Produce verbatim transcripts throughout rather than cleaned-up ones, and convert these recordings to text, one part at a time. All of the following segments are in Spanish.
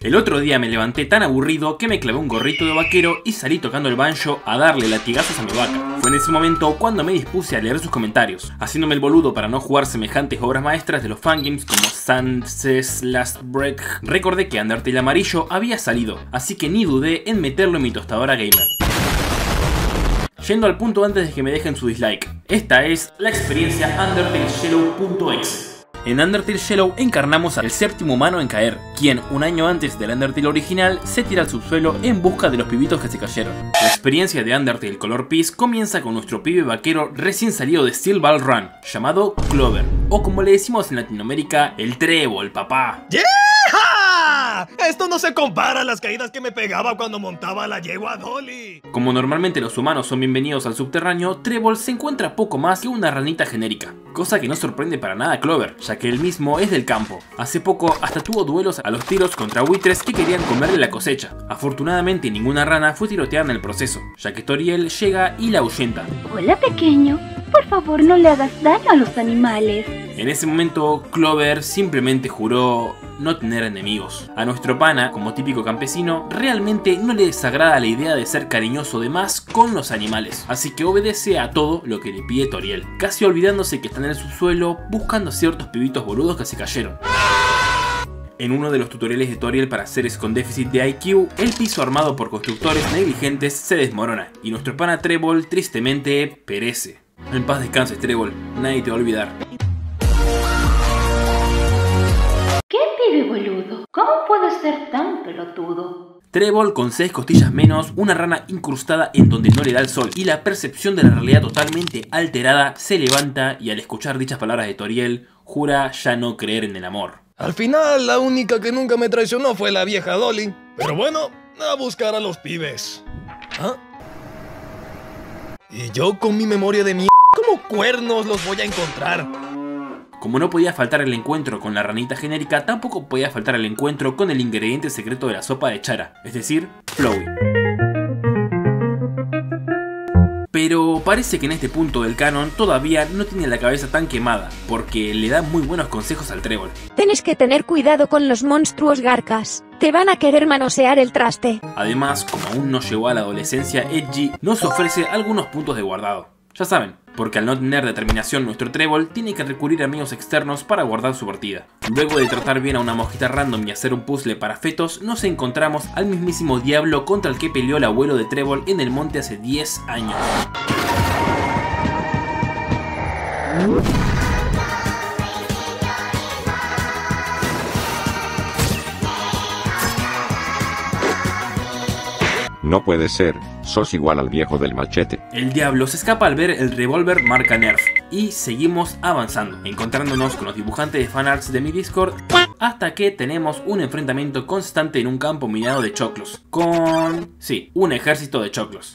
El otro día me levanté tan aburrido que me clavé un gorrito de vaquero y salí tocando el banjo a darle latigazos a mi vaca. Fue en ese momento cuando me dispuse a leer sus comentarios, haciéndome el boludo para no jugar semejantes obras maestras de los fangames como Sunset's Last Break. Recordé que Undertale amarillo había salido, así que ni dudé en meterlo en mi tostadora gamer. Yendo al punto antes de que me dejen su dislike, esta es la experiencia Undertale Yellow.exe. En Undertale Yellow encarnamos al séptimo humano en caer, quien un año antes del Undertale original se tira al subsuelo en busca de los pibitos que se cayeron. La experiencia de Undertale Color Peace comienza con nuestro pibe vaquero recién salido de Steel Ball Run, llamado Clover, o como le decimos en Latinoamérica, el trébol, papá. ¡Yeah! Esto no se compara a las caídas que me pegaba cuando montaba la yegua Dolly. Como normalmente los humanos son bienvenidos al subterráneo, Trébol se encuentra poco más que una ranita genérica, cosa que no sorprende para nada a Clover, ya que él mismo es del campo. Hace poco hasta tuvo duelos a los tiros contra buitres que querían comerle la cosecha. Afortunadamente ninguna rana fue tiroteada en el proceso, ya que Toriel llega y la ahuyenta. Hola pequeño, por favor no le hagas daño a los animales. En ese momento Clover simplemente juró no tener enemigos. A nuestro pana, como típico campesino, realmente no le desagrada la idea de ser cariñoso de más con los animales, así que obedece a todo lo que le pide Toriel, casi olvidándose que está en el subsuelo buscando ciertos pibitos boludos que se cayeron. En uno de los tutoriales de Toriel para seres con déficit de I Q, el piso armado por constructores negligentes se desmorona y nuestro pana Trébol tristemente perece. En paz descanses, Trébol, nadie te va a olvidar. ¿Qué pibe boludo? ¿Cómo puedo ser tan pelotudo? Trébol con seis costillas menos, una rana incrustada en donde no le da el sol y la percepción de la realidad totalmente alterada, se levanta y al escuchar dichas palabras de Toriel, jura ya no creer en el amor. Al final, la única que nunca me traicionó fue la vieja Dolly. Pero bueno, a buscar a los pibes. ¿Ah? Y yo con mi memoria de mierda, ¿cómo cuernos los voy a encontrar? Como no podía faltar el encuentro con la ranita genérica, tampoco podía faltar el encuentro con el ingrediente secreto de la sopa de Chara, es decir, Flowey. Pero parece que en este punto del canon todavía no tiene la cabeza tan quemada, porque le da muy buenos consejos al Trébol. Tienes que tener cuidado con los monstruos garcas, te van a querer manosear el traste. Además, como aún no llegó a la adolescencia edgy, nos ofrece algunos puntos de guardado. Ya saben, porque al no tener determinación nuestro Trébol tiene que recurrir a amigos externos para guardar su partida. Luego de tratar bien a una mosquita random y hacer un puzzle para fetos, nos encontramos al mismísimo diablo contra el que peleó el abuelo de Trébol en el monte hace diez años. No puede ser, sos igual al viejo del machete. El diablo se escapa al ver el revólver marca Nerf y seguimos avanzando, encontrándonos con los dibujantes de fanarts de mi Discord hasta que tenemos un enfrentamiento constante en un campo minado de choclos, con... sí, un ejército de choclos.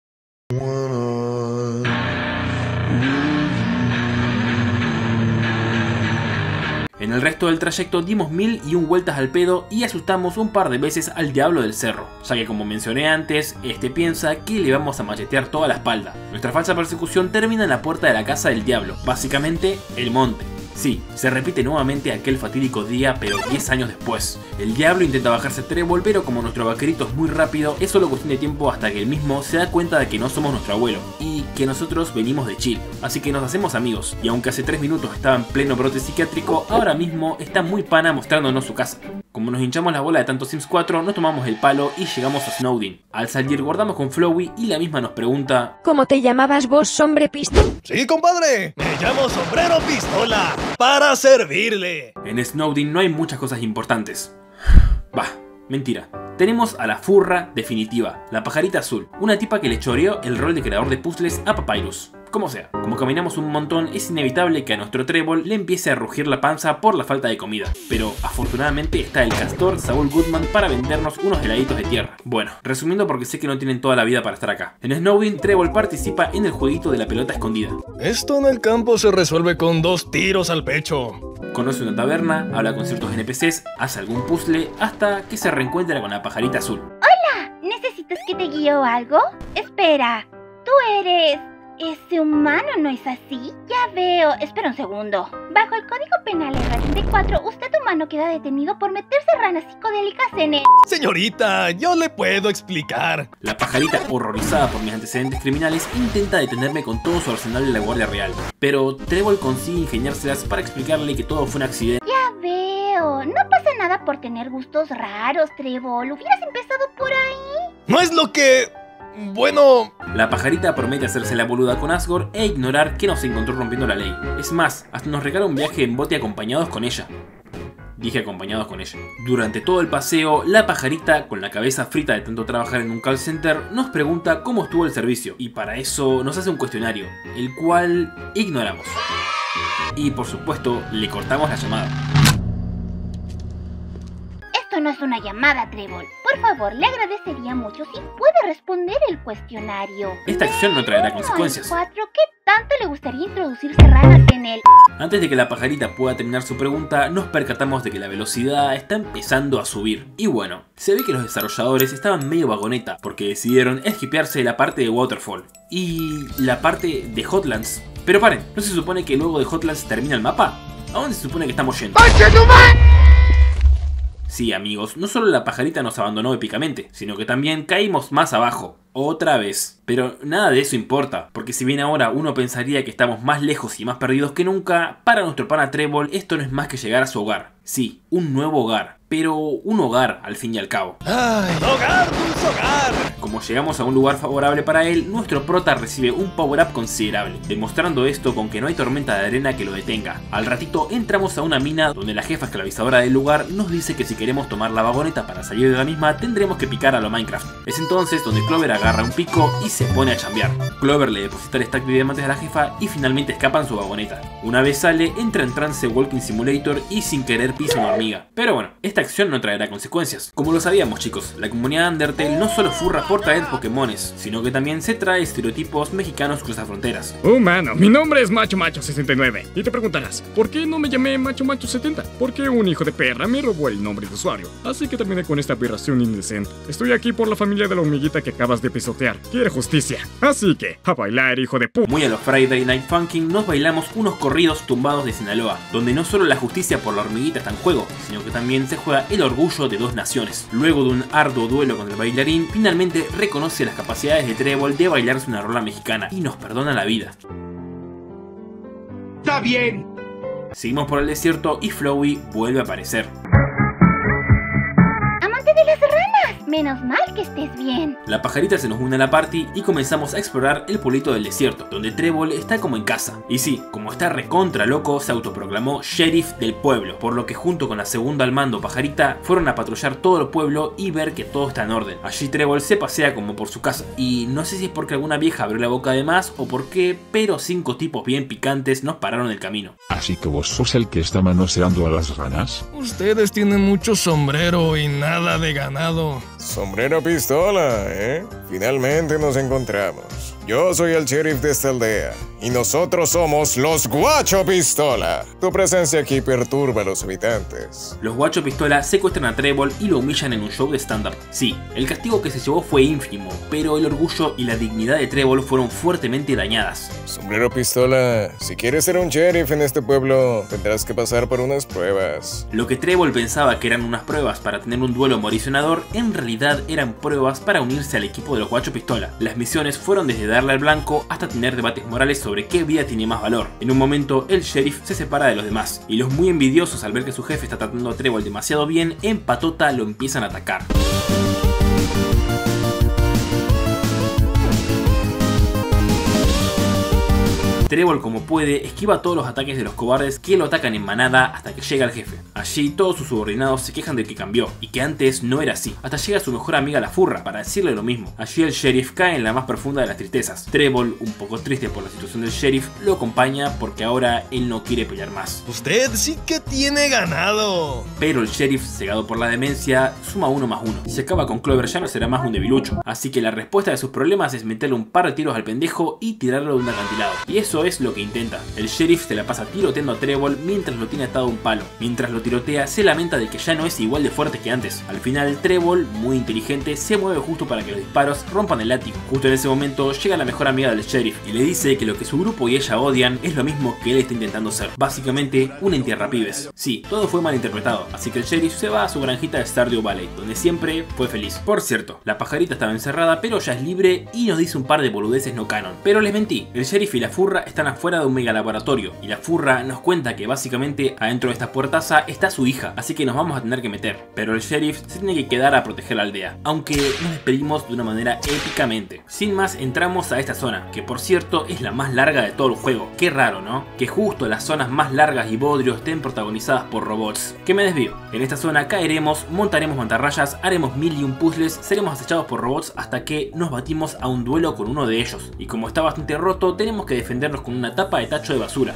En el resto del trayecto dimos mil y un vueltas al pedo y asustamos un par de veces al diablo del cerro, ya que como mencioné antes, este piensa que le vamos a machetear toda la espalda. Nuestra falsa persecución termina en la puerta de la casa del diablo, básicamente el monte. Sí, se repite nuevamente aquel fatídico día, pero diez años después. El diablo intenta bajarse a Trébol, pero como nuestro vaquerito es muy rápido, es solo cuestión de tiempo hasta que él mismo se da cuenta de que no somos nuestro abuelo y que nosotros venimos de chill. Así que nos hacemos amigos, y aunque hace tres minutos estaba en pleno brote psiquiátrico, ahora mismo está muy pana mostrándonos su casa. Como nos hinchamos la bola de tanto Sims cuatro, nos tomamos el palo y llegamos a Snowdin. Al salir guardamos con Flowey y la misma nos pregunta: ¿cómo te llamabas vos, hombre pistola? Sí, compadre, me llamo Sombrero Pistola, para servirle. En Snowdin no hay muchas cosas importantes. Bah, mentira. Tenemos a la furra definitiva, la pajarita azul, una tipa que le choreó el rol de creador de puzzles a Papyrus. Como sea, como caminamos un montón, es inevitable que a nuestro Trébol le empiece a rugir la panza por la falta de comida. Pero afortunadamente está el castor Saul Goodman para vendernos unos heladitos de tierra. Bueno, resumiendo porque sé que no tienen toda la vida para estar acá. En Snowdin, Trébol participa en el jueguito de la pelota escondida. Esto en el campo se resuelve con dos tiros al pecho. Conoce una taberna, habla con ciertos N P Cs, hace algún puzzle, hasta que se reencuentra con la pajarita azul. Hola, ¿necesitas que te guíe o algo? Espera, ¿tú eres Ese humano no es así. Ya veo. Espera un segundo. Bajo el Código Penal R treinta y cuatro, usted humano queda detenido por meterse ranas psicodélicas en el... Señorita, yo le puedo explicar. La pajarita, horrorizada por mis antecedentes criminales, intenta detenerme con todo su arsenal de la Guardia Real. Pero Trébol consigue ingeniárselas para explicarle que todo fue un accidente. Ya veo. No pasa nada por tener gustos raros, Trébol. Hubieras empezado por ahí. No es lo que... Bueno... La pajarita promete hacerse la boluda con Asgore e ignorar que nos encontró rompiendo la ley. Es más, hasta nos regala un viaje en bote acompañados con ella. Dije acompañados con ella. Durante todo el paseo, la pajarita, con la cabeza frita de tanto trabajar en un call center, nos pregunta cómo estuvo el servicio. Y para eso nos hace un cuestionario, el cual ignoramos. Y por supuesto, le cortamos la llamada. Esto no es una llamada, Trébol. Por favor, le agradecería mucho si puede responder el cuestionario. Esta acción no traerá consecuencias. Cuatro, ¿qué tanto le gustaría introducirse ranas en él? Antes de que la pajarita pueda terminar su pregunta, nos percatamos de que la velocidad está empezando a subir. Y bueno, se ve que los desarrolladores estaban medio vagoneta, porque decidieron esquipearse la parte de Waterfall y la parte de Hotlands. Pero paren, ¿no se supone que luego de Hotlands termina el mapa? ¿A dónde se supone que estamos yendo? Sí, amigos, no solo la pajarita nos abandonó épicamente, sino que también caímos más abajo. Otra vez. Pero nada de eso importa, porque si bien ahora uno pensaría que estamos más lejos y más perdidos que nunca, para nuestro pana Trébol esto no es más que llegar a su hogar. Sí, un nuevo hogar, pero un hogar al fin y al cabo. ¡Ay! ¡Hogar, dulce hogar! Como llegamos a un lugar favorable para él, nuestro prota recibe un power up considerable, demostrando esto con que no hay tormenta de arena que lo detenga. Al ratito entramos a una mina donde la jefa esclavizadora del lugar nos dice que si queremos tomar la vagoneta para salir de la misma tendremos que picar a lo Minecraft. Es entonces donde Clover agarra un pico y se pone a chambear. Clover le deposita el stack de diamantes a la jefa y finalmente escapa en su vagoneta. Una vez sale, entra en trance Walking Simulator y sin querer pisa una hormiga. Pero bueno, esta acción no traerá consecuencias. Como lo sabíamos, chicos, la comunidad Undertale no solo furra por traer Pokémones, sino que también se trae estereotipos mexicanos cruzafronteras. Humano, mi nombre es Macho Macho sesenta y nueve. Y te preguntarás, ¿por qué no me llamé Macho Macho setenta? Porque un hijo de perra me robó el nombre de usuario. Así que terminé con esta aberración indecente. Estoy aquí por la familia de la hormiguita que acabas de pisotear. Quiere justicia. Así que, a bailar, hijo de pu... Muy a los Friday Night Funkin' nos bailamos unos corridos tumbados de Sinaloa, donde no solo la justicia por la hormiguita está en juego, sino que también se juega el orgullo de dos naciones. Luego de un arduo duelo con el bailarín, finalmente reconoce las capacidades de Trébol de bailarse una rola mexicana y nos perdona la vida. ¡Está bien! Seguimos por el desierto y Flowey vuelve a aparecer. ¡Amante de las ranas! Menos mal que estés bien. La pajarita se nos une a la party y comenzamos a explorar el pueblito del desierto, donde Trébol está como en casa. Y sí, como está recontra loco, se autoproclamó sheriff del pueblo, por lo que junto con la segunda al mando pajarita fueron a patrullar todo el pueblo y ver que todo está en orden. Allí Trébol se pasea como por su casa, y no sé si es porque alguna vieja abrió la boca de más o por qué, pero cinco tipos bien picantes nos pararon el camino. Así que vos sos el que está manoseando a las ranas. Ustedes tienen mucho sombrero y nada de ganado. Sombrero pistola, ¿eh? Finalmente nos encontramos. Yo soy el sheriff de esta aldea, y nosotros somos los Guacho Pistola. Tu presencia aquí perturba a los habitantes. Los Guacho Pistola secuestran a Trébol y lo humillan en un show de stand-up. Sí, el castigo que se llevó fue ínfimo, pero el orgullo y la dignidad de Trébol fueron fuertemente dañadas. Sombrero Pistola, si quieres ser un sheriff en este pueblo, tendrás que pasar por unas pruebas. Lo que Trébol pensaba que eran unas pruebas para tener un duelo moricionador, en realidad eran pruebas para unirse al equipo de los Guacho Pistola. Las misiones fueron desde darle al blanco hasta tener debates morales sobre qué vida tiene más valor. En un momento, el sheriff se separa de los demás, y los muy envidiosos al ver que su jefe está tratando a Trébol demasiado bien, en patota lo empiezan a atacar. Trébol, como puede, esquiva todos los ataques de los cobardes que lo atacan en manada hasta que llega el jefe. Allí todos sus subordinados se quejan de que cambió y que antes no era así, hasta llega su mejor amiga la Furra para decirle lo mismo. Allí el sheriff cae en la más profunda de las tristezas. Trébol, un poco triste por la situación del sheriff, lo acompaña porque ahora él no quiere pelear más. Usted sí que tiene ganado. Pero el sheriff, cegado por la demencia, suma uno más uno. Si acaba con Clover ya no será más un debilucho, así que la respuesta de sus problemas es meterle un par de tiros al pendejo y tirarlo de un acantilado. Y eso eso es lo que intenta. El sheriff se la pasa tiroteando a Trevor mientras lo tiene atado a un palo. Mientras lo tirotea, se lamenta de que ya no es igual de fuerte que antes. Al final, Trevor, muy inteligente, se mueve justo para que los disparos rompan el látigo. Justo en ese momento llega la mejor amiga del sheriff y le dice que lo que su grupo y ella odian es lo mismo que él está intentando ser. Básicamente, un entierrapibes. Sí, todo fue mal interpretado, así que el sheriff se va a su granjita de Stardew Valley, donde siempre fue feliz. Por cierto, la pajarita estaba encerrada, pero ya es libre y nos dice un par de boludeces no canon. Pero les mentí, el sheriff y la furra están afuera de un mega laboratorio, y la furra nos cuenta que básicamente adentro de esta puertaza está su hija, así que nos vamos a tener que meter. Pero el sheriff se tiene que quedar a proteger la aldea, aunque nos despedimos de una manera épicamente. Sin más, entramos a esta zona, que por cierto es la más larga de todo el juego. Qué raro, ¿no? Que justo las zonas más largas y bodrios estén protagonizadas por robots. Que me desvío. En esta zona caeremos, montaremos mantarrayas, haremos mil y un puzzles, seremos acechados por robots hasta que nos batimos a un duelo con uno de ellos. Y como está bastante roto, tenemos que defendernos con una tapa de tacho de basura.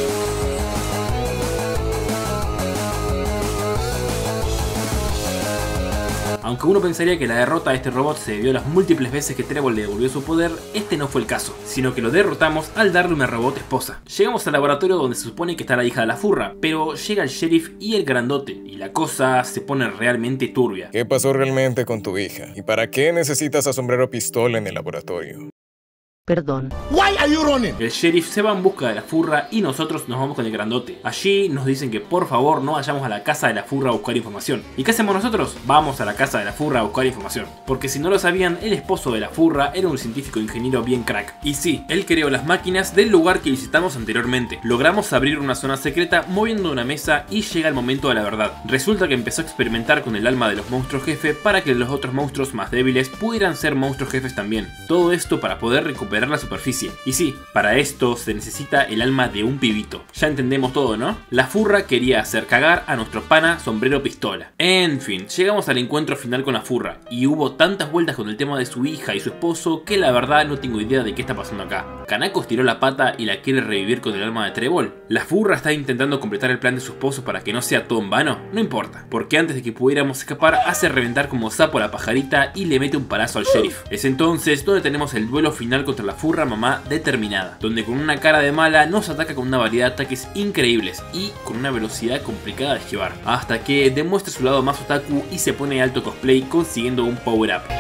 Aunque uno pensaría que la derrota de este robot se debió a las múltiples veces que Trevor le devolvió su poder, este no fue el caso, sino que lo derrotamos al darle una robot esposa. Llegamos al laboratorio donde se supone que está la hija de la furra, pero llega el sheriff y el grandote, y la cosa se pone realmente turbia. ¿Qué pasó realmente con tu hija? ¿Y para qué necesitas a Sombrero Pistola en el laboratorio? Perdón. Why are you running? El sheriff se va en busca de la furra y nosotros nos vamos con el grandote. Allí nos dicen que por favor no vayamos a la casa de la furra a buscar información. ¿Y qué hacemos nosotros? Vamos a la casa de la furra a buscar información. Porque si no lo sabían, el esposo de la furra era un científico ingeniero bien crack. Y sí, él creó las máquinas del lugar que visitamos anteriormente. Logramos abrir una zona secreta moviendo una mesa y llega el momento de la verdad. Resulta que empezó a experimentar con el alma de los monstruos jefe para que los otros monstruos más débiles pudieran ser monstruos jefes también. Todo esto para poder recuperar la superficie. Y sí, para esto se necesita el alma de un pibito. Ya entendemos todo, ¿no? La furra quería hacer cagar a nuestro pana Sombrero Pistola. En fin, llegamos al encuentro final con la furra y hubo tantas vueltas con el tema de su hija y su esposo que la verdad no tengo idea de qué está pasando acá. ¿Kanako estiró la pata y la quiere revivir con el alma de Trevor? ¿La furra está intentando completar el plan de su esposo para que no sea todo en vano? No importa, porque antes de que pudiéramos escapar hace reventar como sapo a la pajarita y le mete un palazo al sheriff. Es entonces donde tenemos el duelo final contra la furra mamá determinada, donde con una cara de mala nos ataca con una variedad de ataques increíbles y con una velocidad complicada de esquivar, hasta que demuestra su lado más otaku y se pone alto cosplay consiguiendo un power up.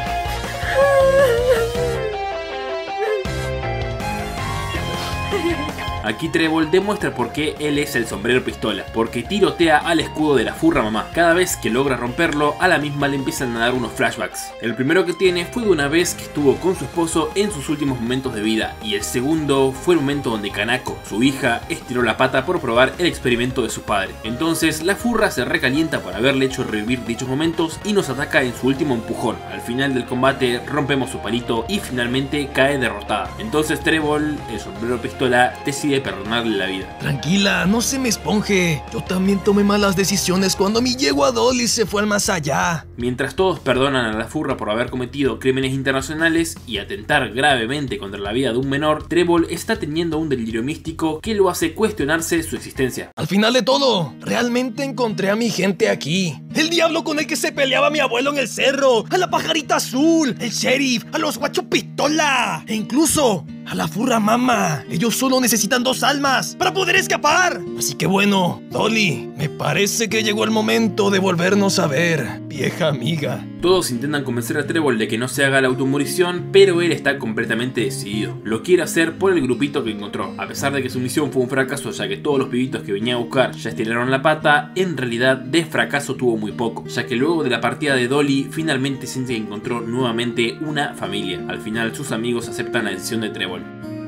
Aquí Trevor demuestra por qué él es el Sombrero Pistola, porque tirotea al escudo de la furra mamá. Cada vez que logra romperlo, a la misma le empiezan a dar unos flashbacks. El primero que tiene fue de una vez que estuvo con su esposo en sus últimos momentos de vida, y el segundo fue el momento donde Kanako, su hija, estiró la pata por probar el experimento de su padre. Entonces la furra se recalienta por haberle hecho revivir dichos momentos y nos ataca en su último empujón. Al final del combate rompemos su palito y finalmente cae derrotada. Entonces Trevor, el Sombrero Pistola, decide perdonarle la vida. Tranquila, no se me esponje. Yo también tomé malas decisiones cuando mi yegua Dolly se fue al más allá. Mientras todos perdonan a la furra por haber cometido crímenes internacionales y atentar gravemente contra la vida de un menor, Trevor está teniendo un delirio místico que lo hace cuestionarse su existencia. Al final de todo, realmente encontré a mi gente aquí. El diablo con el que se peleaba mi abuelo en el cerro, a la pajarita azul, el sheriff, a los guachos pistola e incluso a la furra mama. Ellos solo necesitan dos almas para poder escapar. Así que bueno, Dolly, me parece que llegó el momento de volvernos a ver, vieja amiga. Todos intentan convencer a Trevor de que no se haga la automorición, pero él está completamente decidido. Lo quiere hacer por el grupito que encontró. A pesar de que su misión fue un fracaso, ya que todos los pibitos que venía a buscar ya estiraron la pata, en realidad de fracaso tuvo muy poco, ya que luego de la partida de Dolly, finalmente siente que encontró nuevamente una familia. Al final sus amigos aceptan la decisión de Trevor.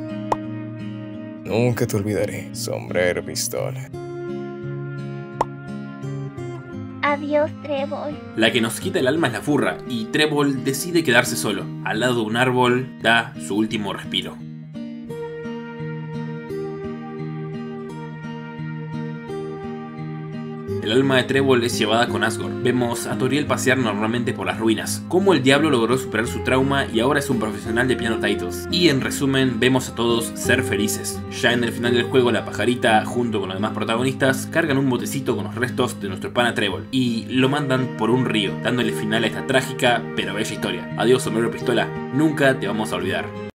Nunca te olvidaré, Sombrero Pistola. Adiós, Trevor. La que nos quita el alma es la furra, y Trevor decide quedarse solo. Al lado de un árbol, da su último respiro. El alma de Trevor es llevada con Asgore. Vemos a Toriel pasear normalmente por las ruinas, cómo el diablo logró superar su trauma y ahora es un profesional de piano titles. Y en resumen, vemos a todos ser felices. Ya en el final del juego, la pajarita, junto con los demás protagonistas, cargan un botecito con los restos de nuestro pana Trevor y lo mandan por un río, dándole final a esta trágica pero bella historia. Adiós, Sombrero Pistola, nunca te vamos a olvidar.